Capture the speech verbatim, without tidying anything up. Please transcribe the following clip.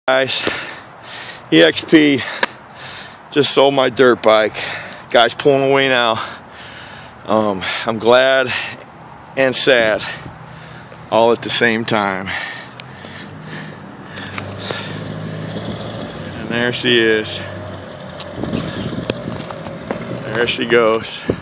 Guys, E X P just sold my dirt bike. Guy's pulling away now. Um, I'm glad and sad all at the same time. And there she is. There she goes.